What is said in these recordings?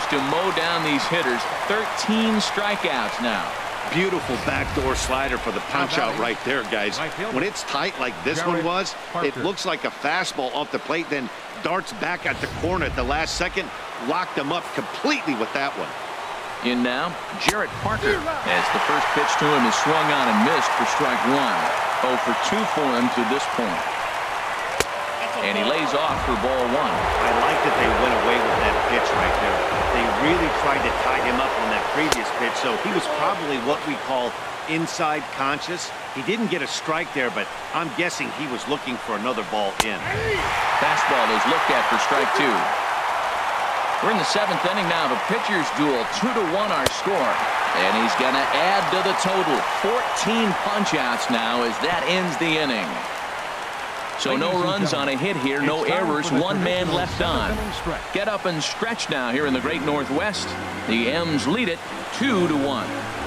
to mow down these hitters. 13 strikeouts now. Beautiful backdoor slider for the punch out right there, guys. When it's tight like this one was, it looks like a fastball off the plate, then darts back at the corner at the last second. Locked him up completely with that one. In now, Jarrett Parker, as the first pitch to him is swung on and missed for strike one. 0 for 2 for him to this point. And he lays off for ball one. I like that they went away with that pitch right there. They really tried to tie him up on that previous pitch, so he was probably what we call inside conscious. He didn't get a strike there, but I'm guessing he was looking for another ball in. Fastball is looked at for strike two. We're in the 7th inning now. The pitchers duel. 2-1 our score. And he's going to add to the total. 14 punch-outs now as that ends the inning. So no runs on a hit here, no errors, one man left on. Get up and stretch now here in the great Northwest. The M's lead it 2-1.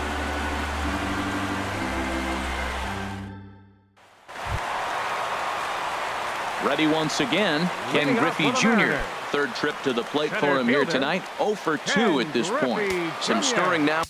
Ready once again, Ken Griffey Jr. Third trip to the plate for him here tonight. 0 for 2 at this point. Some stirring now.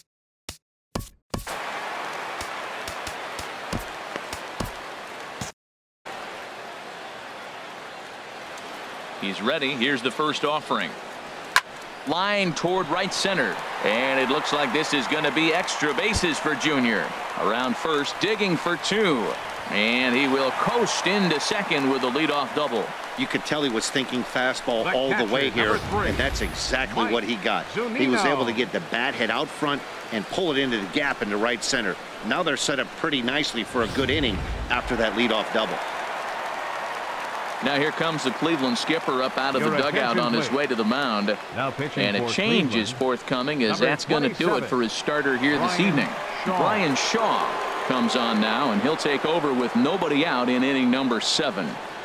He's ready. Here's the first offering. Line toward right center. And it looks like this is going to be extra bases for Junior. Around first, digging for 2. And he will coast into second with a leadoff double. You could tell he was thinking fastball all the way here, and that's exactly what he got. He was able to get the bat head out front and pull it into the gap into right center. Now they're set up pretty nicely for a good inning after that leadoff double. Now here comes the Cleveland skipper up out of the dugout on his way to the mound. And a change is forthcoming, as that's going to do it for his starter here this evening. Brian Shaw comes on now, and he'll take over with nobody out in inning number 7.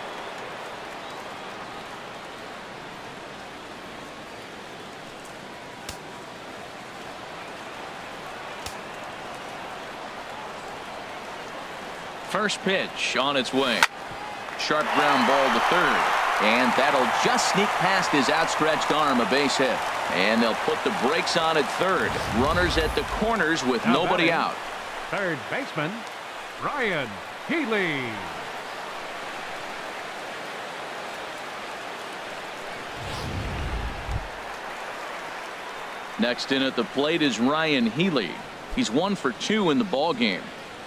First pitch on its way. Sharp ground ball to third, and that'll just sneak past his outstretched arm, a base hit. And they'll put the brakes on at third. Runners at the corners with nobody out. Third baseman Ryan Healy. Next in at the plate is Ryan Healy. He's 1 for 2 in the ball game.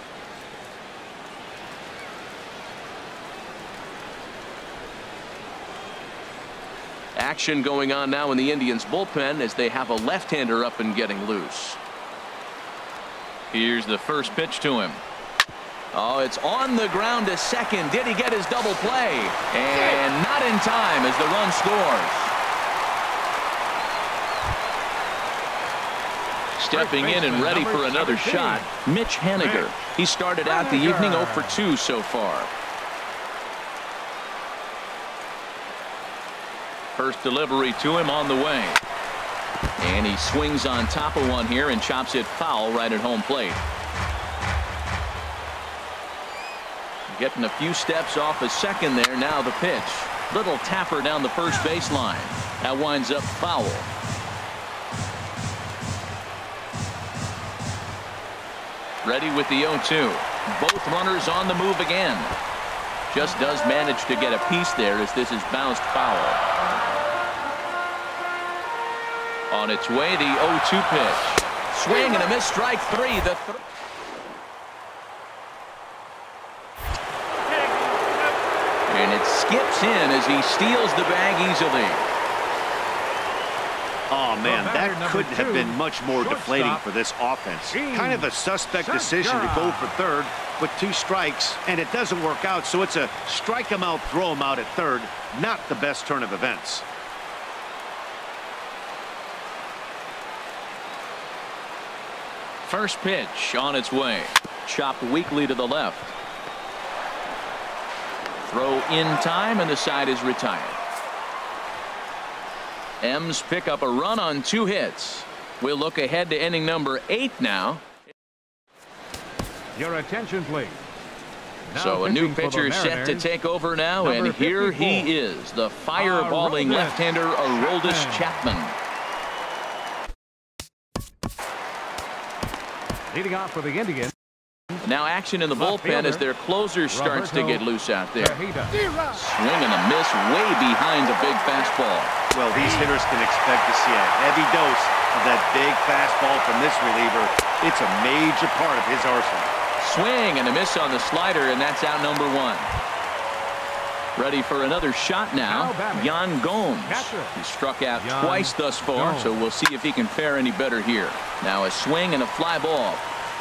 Action going on now in the Indians bullpen as they have a left-hander up and getting loose. Here's the first pitch to him. Oh, it's on the ground to second. Did he get his double play? And not in time as the run scores. Stepping in and ready for another shot, Mitch Haniger. He started out the evening 0 for 2 so far. First delivery to him on the way. And he swings on top of one here and chops it foul right at home plate. Getting a few steps off a second there. Now the pitch. Little tapper down the first baseline. That winds up foul. Ready with the 0-2. Both runners on the move again. Just does manage to get a piece there as this is bounced foul. On its way, the 0-2 pitch. Swing and a miss, strike 3. And it skips in as he steals the bag easily. Oh, man, that couldn't have been much more deflating for this offense. Kind of a suspect decision to go for third with 2 strikes, and it doesn't work out, so it's a strike him out, throw him out at third. Not the best turn of events. First pitch on its way. Chopped weakly to the left. Throw in time, and the side is retired. M's pick up a run on 2 hits. We'll look ahead to inning number 8 now. Your attention, please. So a new pitcher set to take over now, and here he is, the fireballing left-hander Aroldis Chapman. Leading off for the Indians. Now action in the bullpen as their closer starts to get loose out there. Swing and a miss way behind the big fastball. Well, these hitters can expect to see a heavy dose of that big fastball from this reliever. It's a major part of his arsenal. Swing and a miss on the slider, and that's out number 1. Ready for another shot now, Yan Gomes. He struck out twice thus far, so we'll see if he can fare any better here. Now a swing and a fly ball.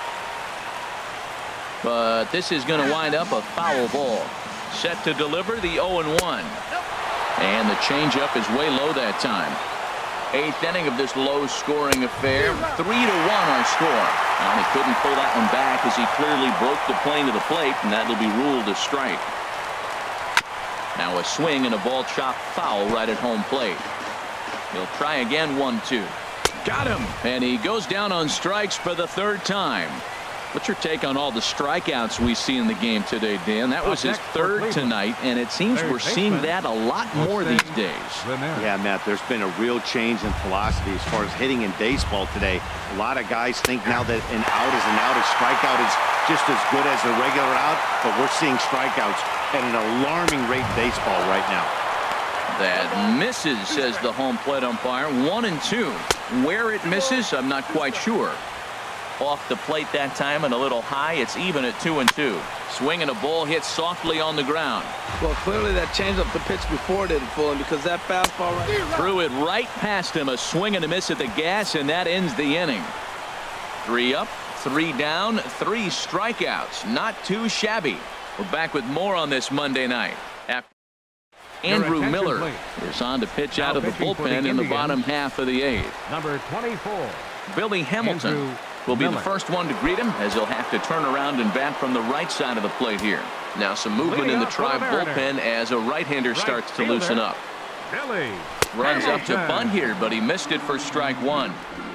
But this is going to wind up a foul ball. Set to deliver the 0-1. And the changeup is way low that time. 8th inning of this low-scoring affair. 3-1 our score. And he couldn't pull that one back as he clearly broke the plane to the plate, and that'll be ruled a strike. Now a swing and a ball chopped foul right at home plate. He'll try again. 1-2. Got him. And he goes down on strikes for the 3rd time. What's your take on all the strikeouts we see in the game today, Dan? That was his 3rd tonight, and it seems we're seeing that a lot more these days. Yeah, Matt, there's been a real change in philosophy as far as hitting in baseball today. A lot of guys think now that an out is an out, a strikeout is just as good as a regular out, but we're seeing strikeouts at an alarming rate in baseball right now. That misses, says the home plate umpire. 1-2. Where it misses, I'm not quite sure. Off the plate that time and a little high. It's even at 2-2. Swing and a ball hit softly on the ground. Well, clearly that changeup the pitch before didn't fool him because that fastball threw it right past him. A swing and a miss at the gas, and that ends the inning. 3 up, 3 down, 3 strikeouts. Not too shabby. We're back with more on this Monday night. After Andrew Miller is on to pitch out of the bullpen in the bottom half of the 8th. Number 24. Billy Hamilton will be the first one to greet him as he'll have to turn around and bat from the right side of the plate here. Now some movement in the Tribe bullpen as a right-hander starts to loosen up. Runs up to bunt here, but he missed it for strike 1.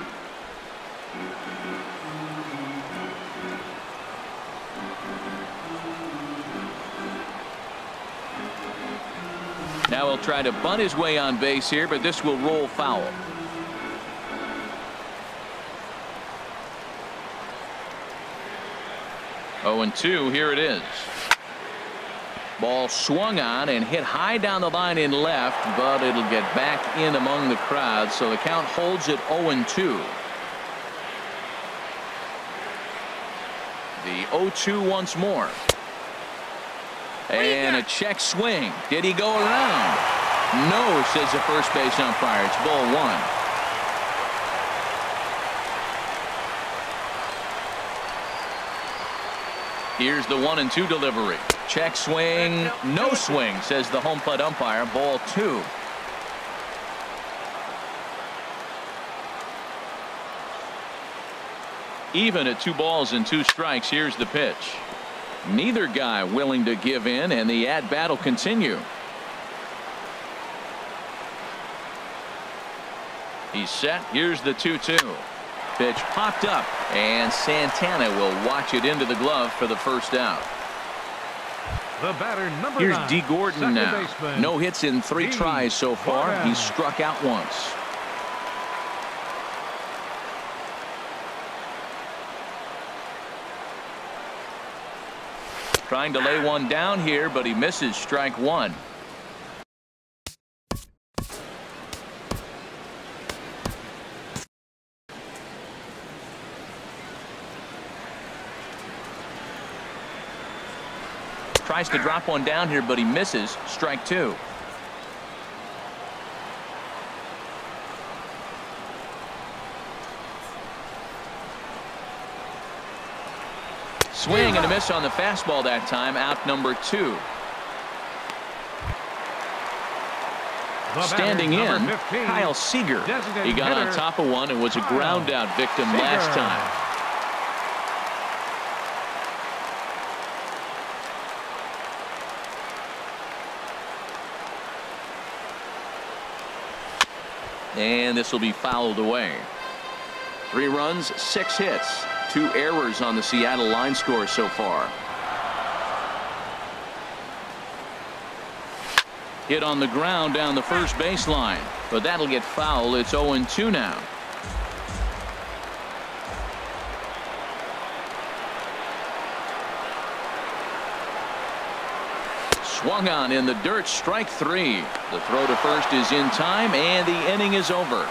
Now he'll try to bunt his way on base here, but this will roll foul. Oh, 0-2, here it is. Ball swung on and hit high down the line in left, but it'll get back in among the crowd, so the count holds at 0-2. The 0-2 once more. And a check swing. Did he go around? No, says the first base umpire. It's ball 1. Here's the 1-2 delivery. Check swing. No swing, says the home plate umpire. Ball 2. Even at 2 balls and 2 strikes. Here's the pitch. Neither guy willing to give in, and the at-bat will continue. He's set. Here's the 2-2. Pitch popped up, and Santana will watch it into the glove for the first out. The batter, number Here's 9, D. Gordon now. Baseman. No hits in 3 tries so far. He's struck out once. Trying to lay one down here, but he misses. Strike 1. Tries to drop one down here, but he misses. Strike 2. Swing and a miss on the fastball that time. Out number 2. Standing in, 15, Kyle Seager. He got on top of one and was a ground out victim last time. And this will be fouled away. 3 runs, 6 hits. 2 errors on the Seattle line score so far. Hit on the ground down the first baseline, but that'll get foul. It's 0-2 now. Swung on in the dirt, strike 3. The throw to first is in time, and the inning is over.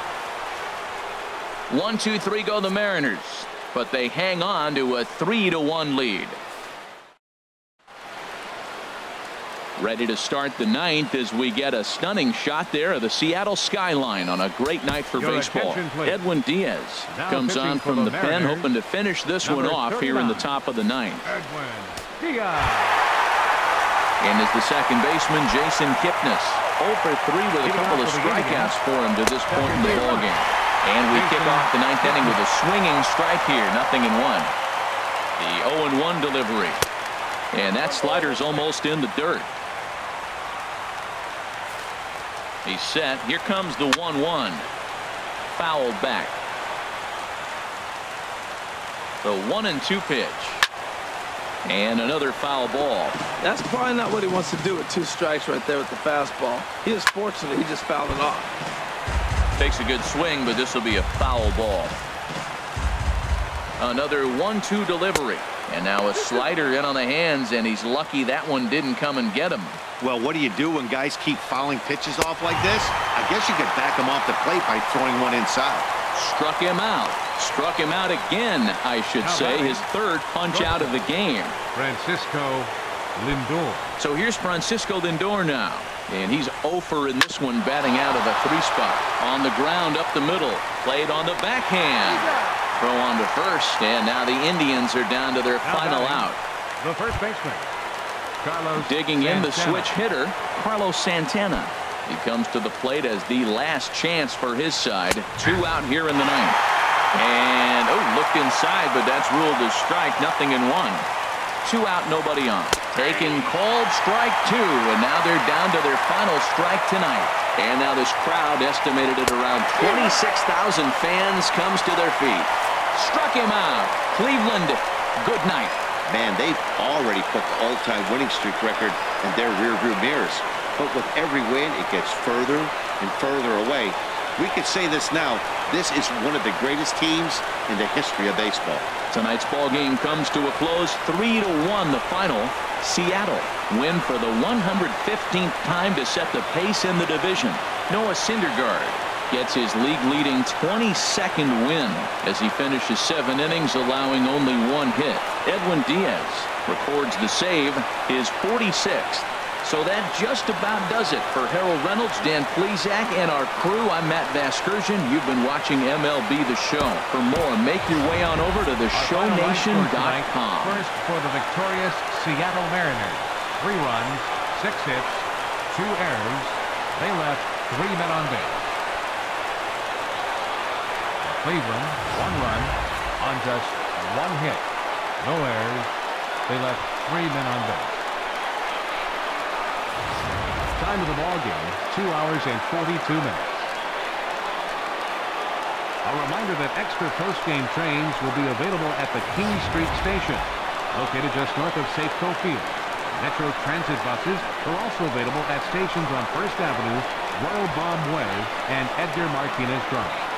1-2-3 go the Mariners, but they hang on to a 3-1 lead. Ready to start the 9th as we get a stunning shot there of the Seattle skyline on a great night for baseball. Edwin Diaz comes on from the pen, hoping to finish this one off here in the top of the 9th. Edwin Diaz. And is the second baseman Jason Kipnis. 0 for 3 with a couple of strikeouts for him to this point in the ballgame. And we kick off the 9th inning with a swinging strike here, 0-1. The 0-1 delivery. And that slider's almost in the dirt. He's set. Here comes the 1-1. Fouled back. The 1-2 pitch. And another foul ball. That's probably not what he wants to do with 2 strikes right there with the fastball. He is fortunate he just fouled it off. Takes a good swing, but this will be a foul ball. Another 1-2 delivery. And now a slider in on the hands, and he's lucky that one didn't come and get him. Well, what do you do when guys keep fouling pitches off like this? I guess you could back him off the plate by throwing one inside. Struck him out. Struck him out again, I should say. His 3rd punch out of the game. Francisco Lindor. So here's Francisco Lindor now. And he's 0 for in this one, batting out of the 3 spot. On the ground up the middle. Played on the backhand. Throw on to first. And now the Indians are down to their final out. The first baseman, Carlos Digging in the Santana. switch hitter, Carlos Santana. He comes to the plate as the last chance for his side. 2 out here in the 9th. And, looked inside, but that's ruled as strike, 0-1. 2 out, nobody on. Taken, called, strike 2, and now they're down to their final strike tonight. And now this crowd, estimated at around 26,000 fans, comes to their feet. Struck him out. Cleveland, good night. Man, they've already put the all-time winning streak record in their rearview mirrors. But with every win, it gets further and further away. We could say this now. This is one of the greatest teams in the history of baseball. Tonight's ball game comes to a close. 3-1 the final. Seattle win for the 115th time to set the pace in the division. Noah Syndergaard gets his league-leading 22nd win as he finishes 7 innings, allowing only 1 hit. Edwin Diaz records the save, his 46th. So that just about does it for Harold Reynolds, Dan Plesac, and our crew. I'm Matt Vasgersian. You've been watching MLB The Show. For more, make your way on over to theshownation.com. First for the victorious Seattle Mariners. 3 runs, 6 hits, 2 errors. They left 3 men on base. Cleveland, 1 run on just 1 hit. No errors. They left 3 men on base. Time of the ball game, 2 hours and 42 minutes. A reminder that extra post-game trains will be available at the King Street Station, located just north of Safeco Field. Metro Transit buses are also available at stations on First Avenue, Royal Bomb Way, and Edgar Martinez Drive.